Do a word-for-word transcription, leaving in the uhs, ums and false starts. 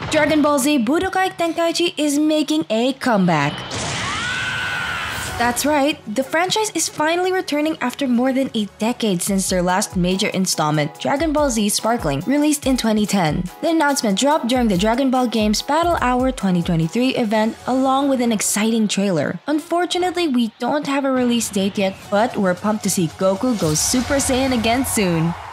Dragon Ball Z Budokai Tenkaichi is making a comeback. That's right, the franchise is finally returning after more than a decade since their last major installment, Dragon Ball Z Sparkling, released in twenty ten. The announcement dropped during the Dragonball Game's Battle Hour twenty twenty-three event along with an exciting trailer. Unfortunately, we don't have a release date yet, but we're pumped to see Goku go Super Saiyan again soon.